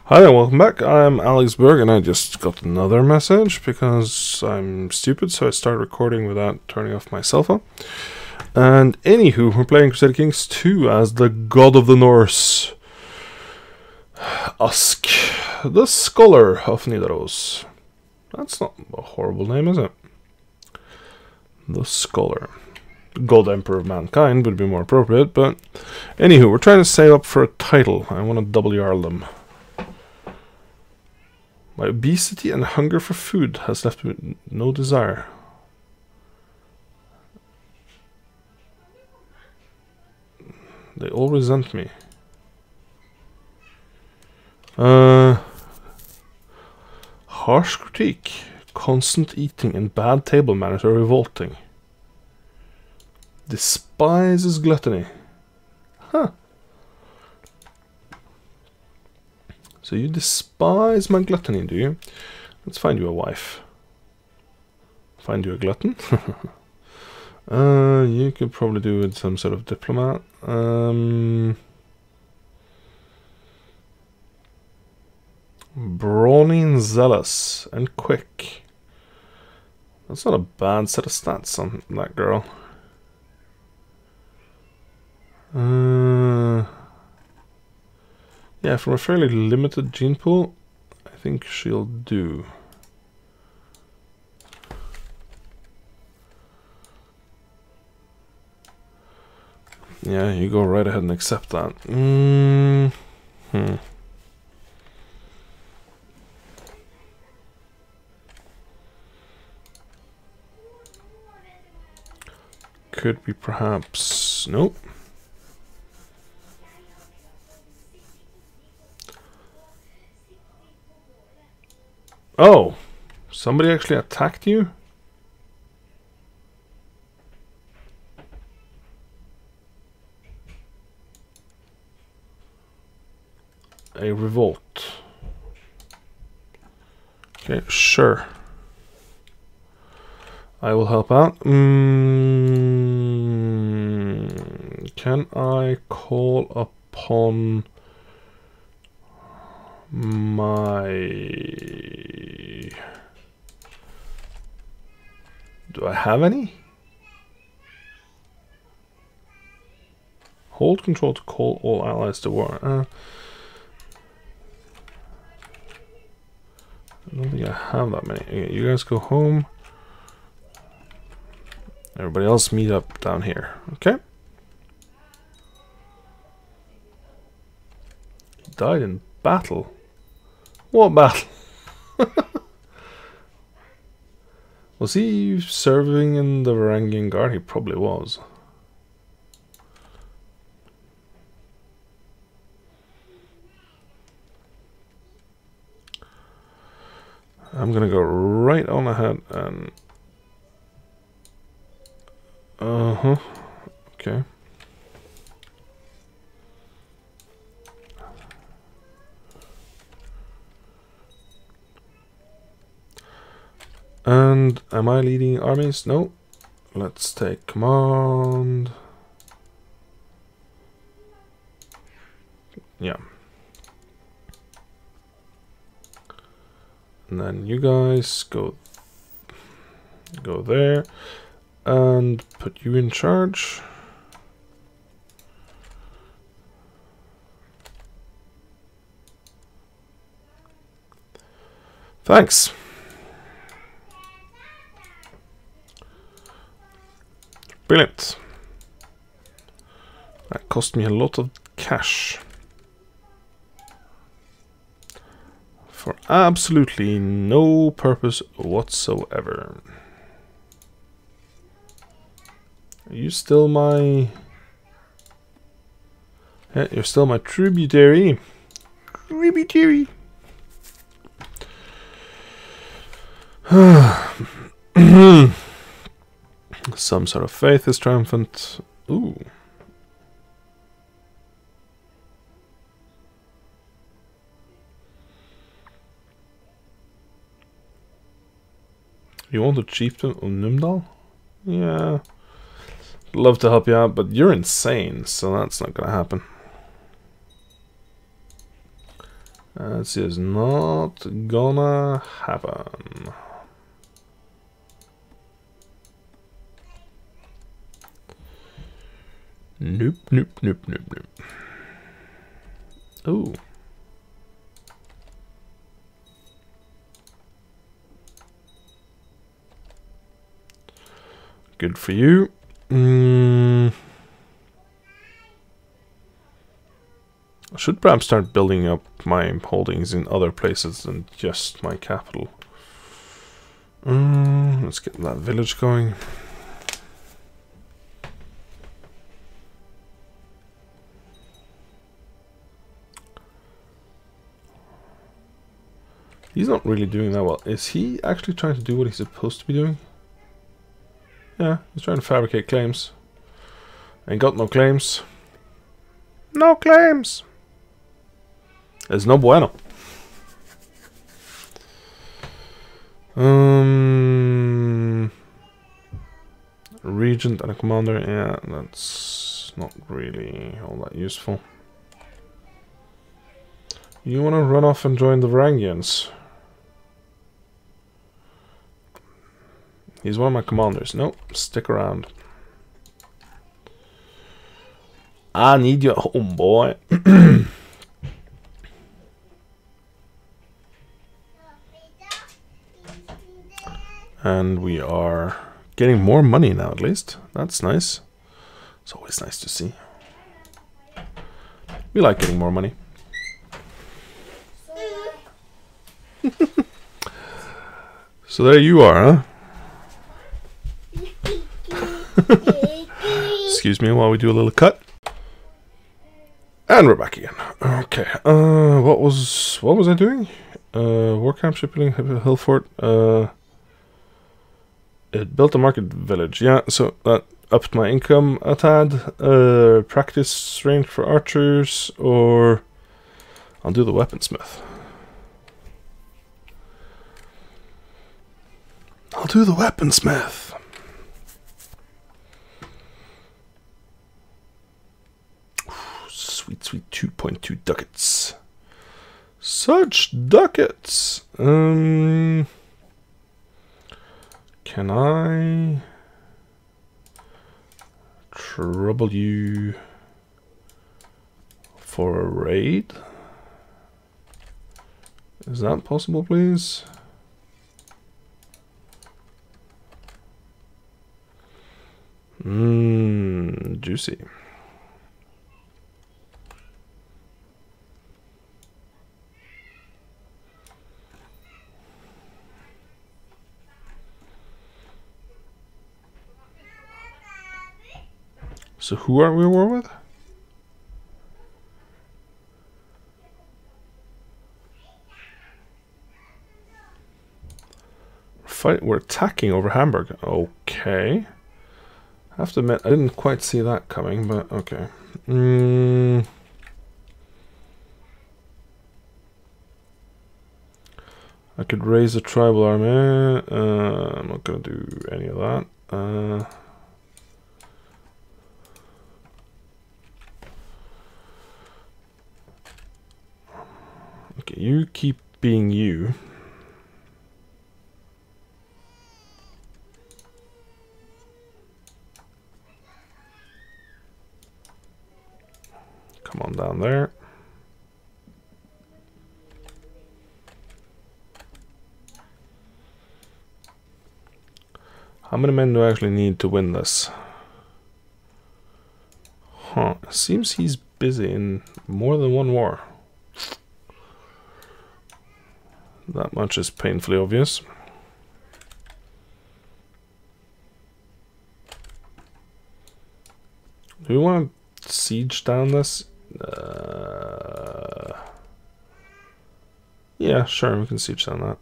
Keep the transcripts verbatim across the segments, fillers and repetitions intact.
Hi there, welcome back. I'm Alex Berg, and I just got another message because I'm stupid, so I started recording without turning off my cell phone. And anywho, we're playing Crusader Kings two as the god of the Norse, Usk, the Scholar of Nidaros. That's not a horrible name, is it? The Scholar. God Emperor of Mankind would be more appropriate, but anywho, we're trying to save up for a title. I want to double jarl them. My obesity and hunger for food has left me no desire. They all resent me. Uh, harsh critique, constant eating, and bad table manners are revolting. Despises gluttony. Huh. So you despise my gluttony, do you? Let's find you a wife. Find you a glutton? uh, you could probably do with some sort of diplomat. Um, brawny and zealous and quick. That's not a bad set of stats on that girl. Uh... Yeah, from a fairly limited gene pool, I think she'll do. Yeah, you go right ahead and accept that. Mm hmm. Could be perhaps... Nope. Oh, somebody actually attacked you? A revolt. Okay, sure. I will help out. Mm, can I call upon my... Do I have any? Hold control to call all allies to war. Uh, I don't think I have that many. Okay, you guys go home. Everybody else meet up down here. Okay. He died in battle. What battle? Was he serving in the Varangian Guard? He probably was. I'm gonna go right on ahead and... Uh-huh. Okay. And am I leading armies? No. Let's take command. Yeah. And then you guys go go there and put you in charge. Thanks. Brilliant. That cost me a lot of cash. For absolutely no purpose whatsoever. Are you still my... Yeah, you're still my tributary. Tributary. Some sort of faith is triumphant. Ooh. You want a chieftain of Numdal? Yeah. Love to help you out, but you're insane, so that's not gonna happen. That is not gonna happen. Nope, nope, nope, nope, nope. Oh. Good for you. Mm. I should perhaps start building up my holdings in other places than just my capital. Mm, let's get that village going. He's not really doing that well. Is he actually trying to do what he's supposed to be doing? Yeah, he's trying to fabricate claims. Ain't got no claims. No claims! There's no bueno. Um, regent and a commander. Yeah, that's not really all that useful. You want to run off and join the Varangians? He's one of my commanders. Nope, stick around. I need your home, boy. And we are getting more money now, at least. That's nice. It's always nice to see. We like getting more money. So there you are, huh? Excuse me while we do a little cut. And we're back again. Okay. Uh, what was what was I doing? Uh, war camp, shipbuilding, hill fort. Uh, it built a market village. Yeah, so that upped my income a tad. Uh, practice range for archers, or I'll do the weaponsmith. I'll do the weaponsmith. Sweet, sweet two point two ducats. Such ducats. Um, can I trouble you for a raid? Is that possible, please? Mmm, juicy. So who are we at war with? Fight, we're attacking over Hamburg. Okay. I have to admit, I didn't quite see that coming, but okay. Mm. I could raise a tribal army. Uh, I'm not going to do any of that. Uh, okay, you keep being you. Come on down there. How many men do I actually need to win this? Huh. Seems he's busy in more than one war. That much is painfully obvious. Do we want to siege down this? Uh, yeah, sure, we can siege down that.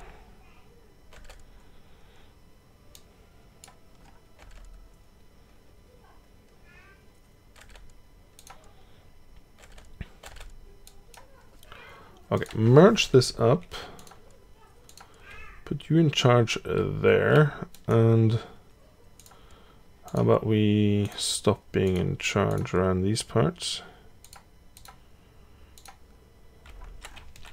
Okay, merge this up. Put you in charge uh, there, and how about we stop being in charge around these parts?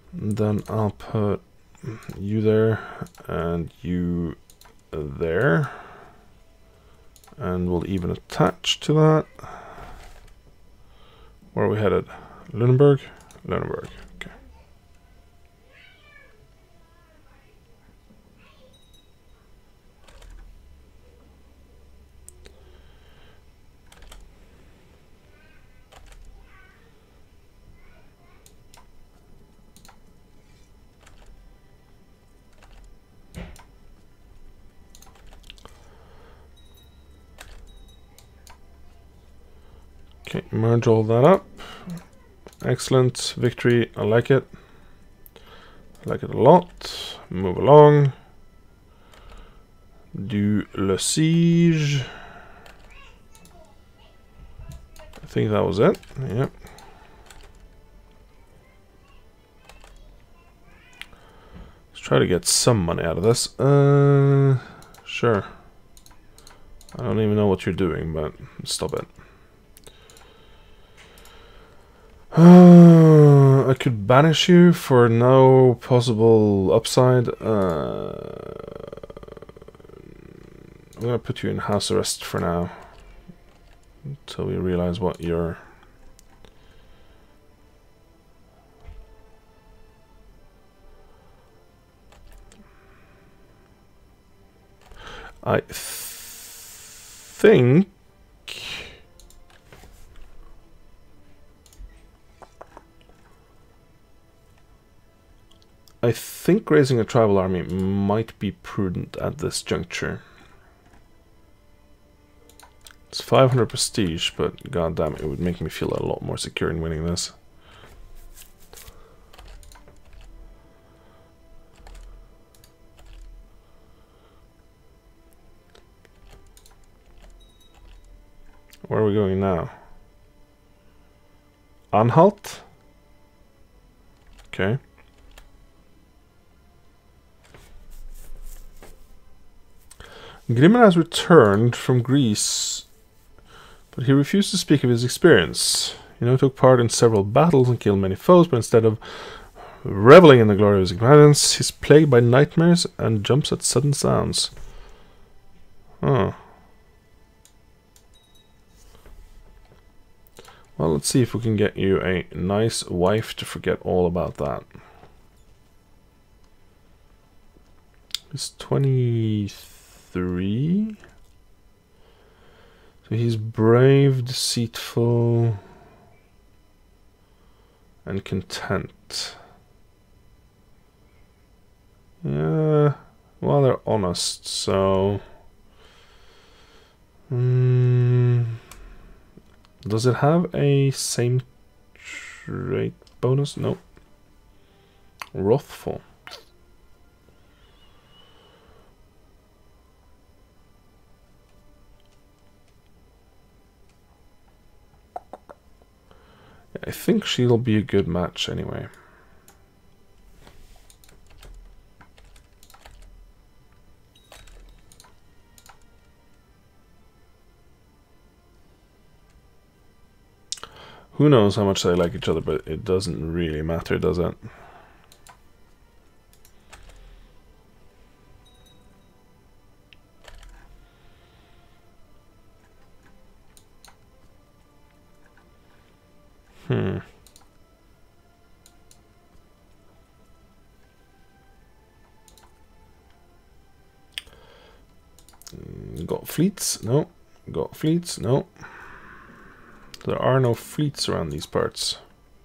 Then I'll put you there and you there. And we'll even attach to that. Where are we headed? Lunenburg? Lunenburg, okay. Okay, merge all that up. Excellent. Victory. I like it. I like it a lot. Move along. Do le siege. I think that was it. Yep. Let's try to get some money out of this. Uh, sure. I don't even know what you're doing, but stop it. Uh, I could banish you for no possible upside. Uh, I'm gonna put you in house arrest for now, until we realize what you're. I th think. I think raising a tribal army might be prudent at this juncture. It's five hundred prestige, but goddamn, it would make me feel a lot more secure in winning this. Where are we going now? Anhalt? Okay. Grimmer has returned from Greece, but he refused to speak of his experience. He now took part in several battles and killed many foes, but instead of reveling in the glory of his companions, he's plagued by nightmares and jumps at sudden sounds. Oh. Well, let's see if we can get you a nice wife to forget all about that. He's twenty-three. So he's brave, deceitful, and content. Yeah, well, they're honest, so... Hmm... Does it have a same trait bonus? Nope. Wrathful. I think she'll be a good match anyway. Who knows how much they like each other, but it doesn't really matter, does it? Hmm. Got fleets? No. Got fleets? No. There are no fleets around these parts.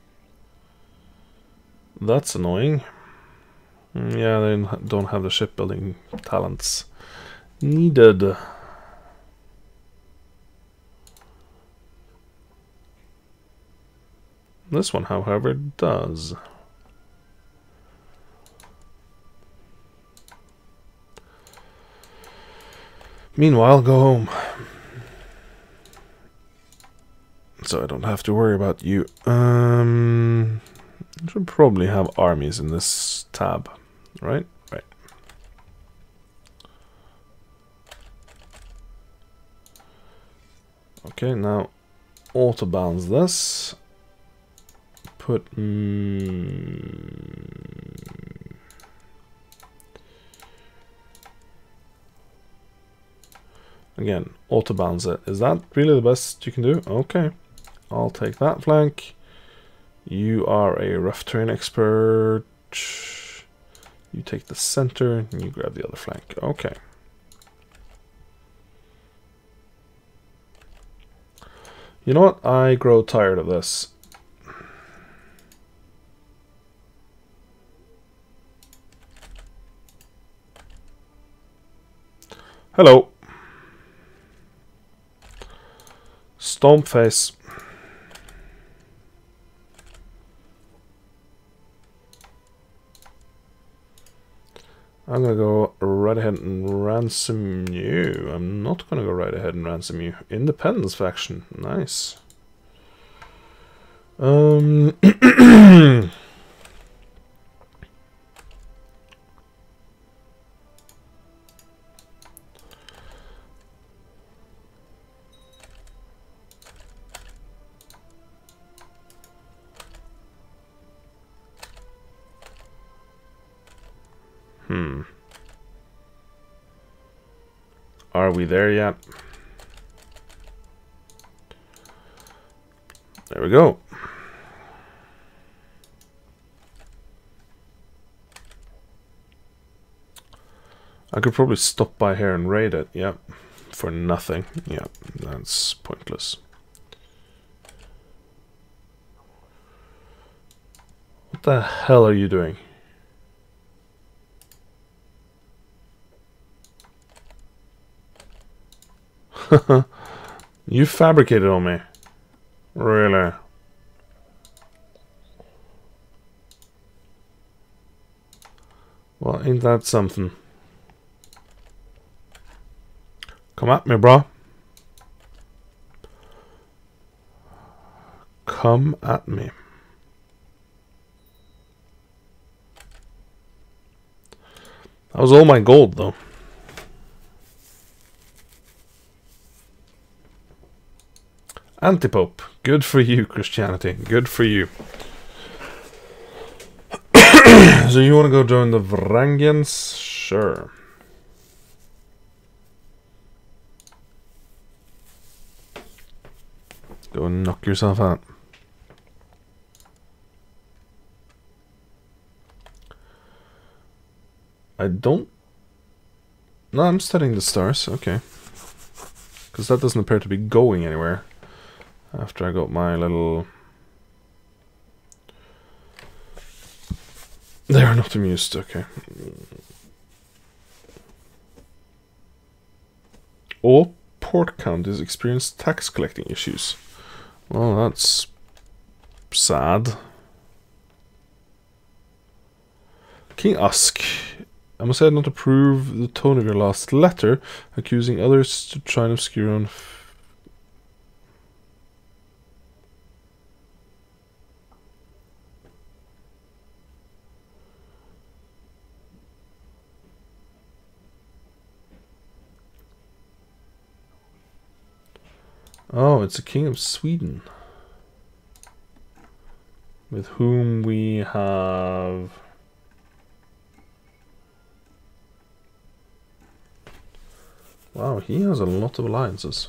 That's annoying. Yeah, they don't have the shipbuilding talents needed. This one, however, does. Meanwhile, go home. So I don't have to worry about you. Um, I should probably have armies in this tab, right? Right. Okay, now auto balance this. put... Mm, again, auto-balance it. Is that really the best you can do? Okay. I'll take that flank. You are a rough terrain expert. You take the center, and you grab the other flank. Okay. You know what? I grow tired of this. Hello. Stomp face. I'm gonna go right ahead and ransom you. I'm not gonna go right ahead and ransom you. Independence faction. Nice. Um... Hmm. Are we there yet? There we go. I could probably stop by here and raid it. Yep. For nothing. Yep. That's pointless. What the hell are you doing? You fabricated on me. Really? Well, ain't that something? Come at me, bro. Come at me. That was all my gold, though. Antipope. Good for you, Christianity. Good for you. So you want to go join the Varangians? Sure. Go and knock yourself out. I don't... No, I'm studying the stars. Okay. Because that doesn't appear to be going anywhere. After I got my little... They are not amused, okay. All port counties experience tax collecting issues. Well, that's sad. King Usk. I must say not approve the tone of your last letter, accusing others to try and obscure your own... Oh, it's a king of Sweden, with whom we have... Wow, he has a lot of alliances.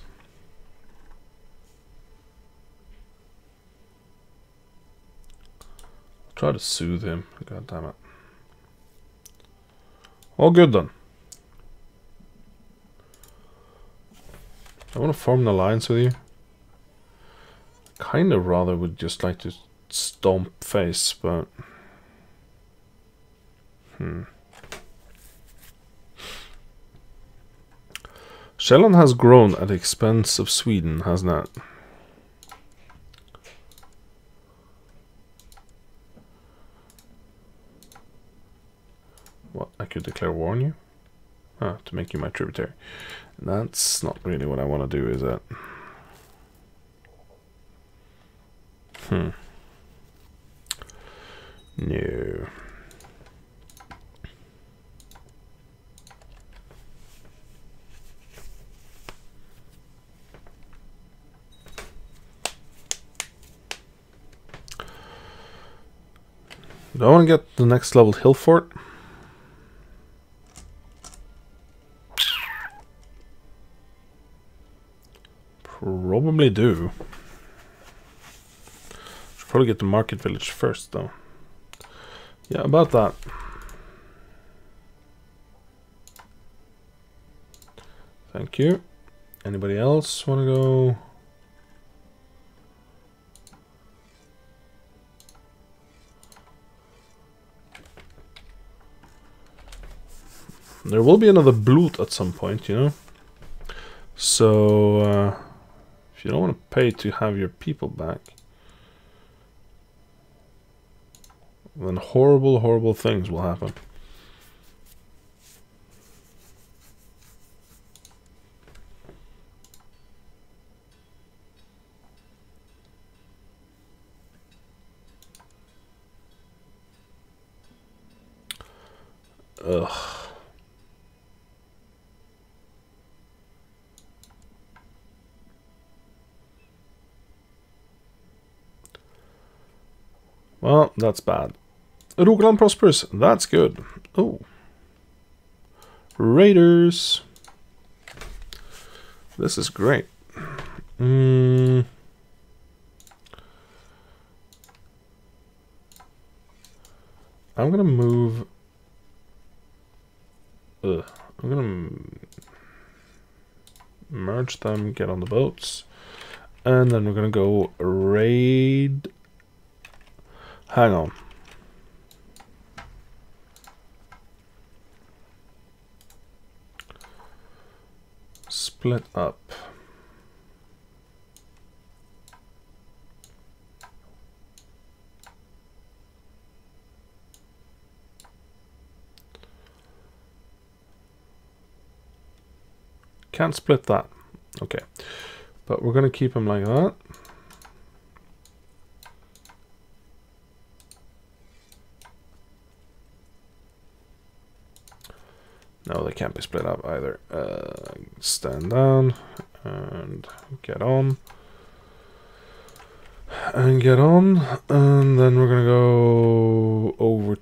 I'll try to soothe him. God damn it. All good then. I want to form an alliance with you. Kind of rather would just like to stomp face, but... Hmm. Shetland has grown at the expense of Sweden, hasn't it? What? I could declare war on you? Ah, to make you my tributary. That's not really what I want to do, is it? Hmm. No. Do I want to get the next leveled hill fort? Probably do. Should probably get the market village first, though. Yeah, about that. Thank you. Anybody else want to go? There will be another bloat at some point, you know? So, uh, if you don't want to pay to have your people back, then horrible, horrible things will happen. Ugh. Well, that's bad. Rogaland prospers. That's good. Oh. Raiders. This is great. Mm. I'm gonna move... Ugh. I'm gonna merge them, get on the boats, and then we're gonna go raid... Hang on. Split up. Can't split that. Okay. But we're going to keep them like that. No, they can't be split up either. Uh, stand down and get on. And get on. And then we're going to go over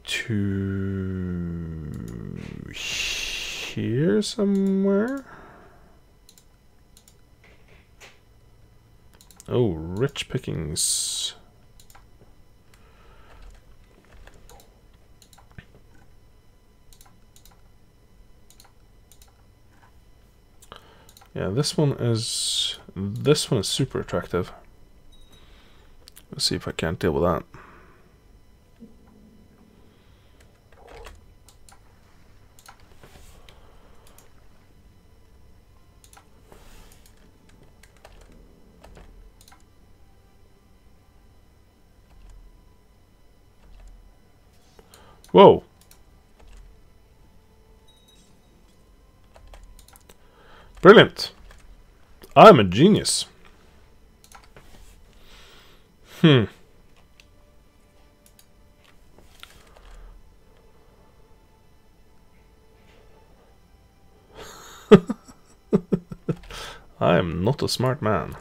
to here somewhere. Oh, rich pickings. Yeah, this one is this one is super attractive. Let's see if I can't deal with that. Whoa. Brilliant. I'm a genius. Hmm. I am not a smart man.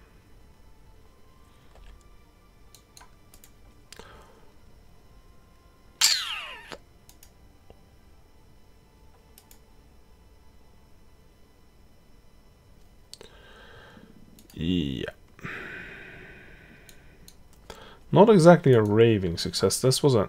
Yeah. Not exactly a raving success, this was it.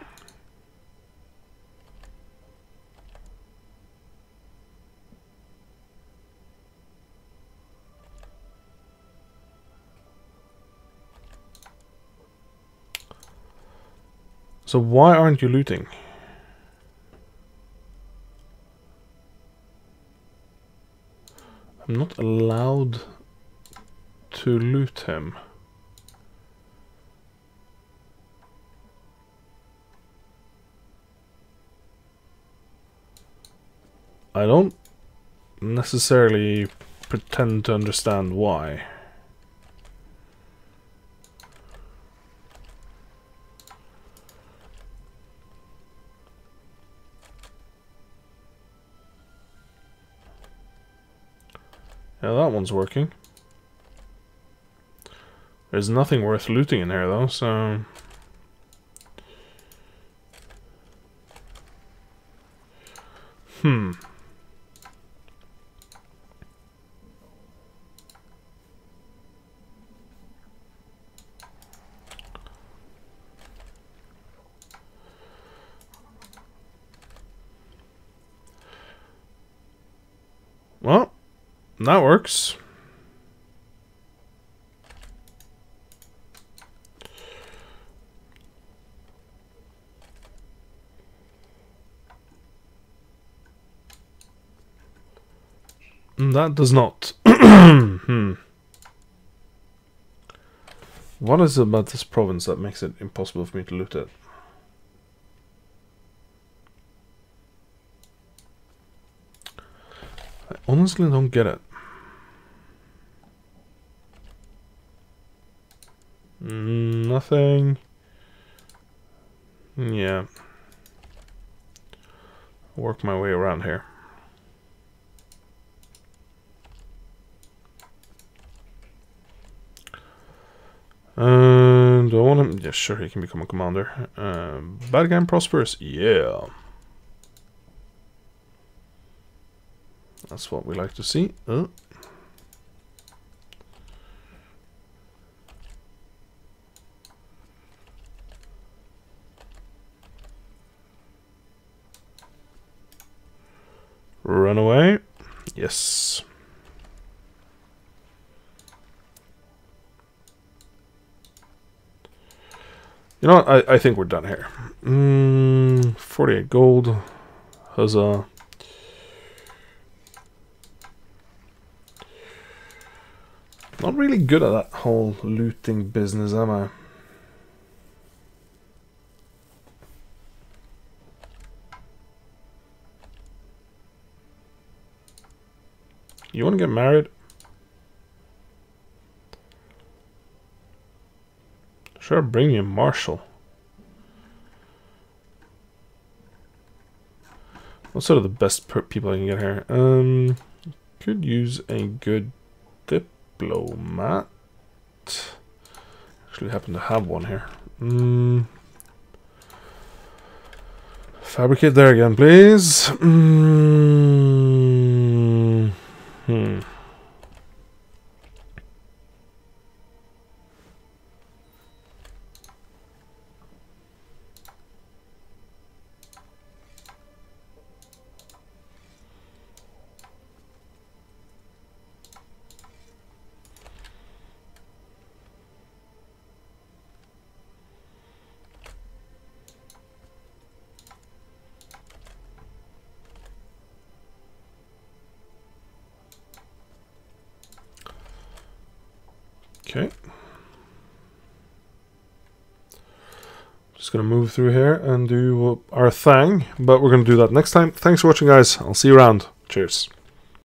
So why aren't you looting? I'm not allowed to loot him. I don't necessarily pretend to understand why. Yeah, that one's working. There's nothing worth looting in here though, so... Hmm. Well, that works. That does not. Hmm. What is it about this province that makes it impossible for me to loot it? I honestly don't get it. Mm, nothing. Yeah. Work my way around here. And do I want him? Yeah, sure, he can become a commander. Um, bad guy and prosperous? Yeah. That's what we like to see. Uh. Run away. Yes. You know what? I, I think we're done here. Mm, forty-eight gold. Huzzah. Not really good at that whole looting business, am I? You want to get married? Sure, bring me a marshal. What's sort of the best per people I can get here? Um, could use a good diplomat. Actually, happen to have one here. Mm. Fabricate there again, please. Mm. Hmm. Okay. Just gonna move through here and do our thing, but we're gonna do that next time. Thanks for watching, guys. I'll see you around. Cheers.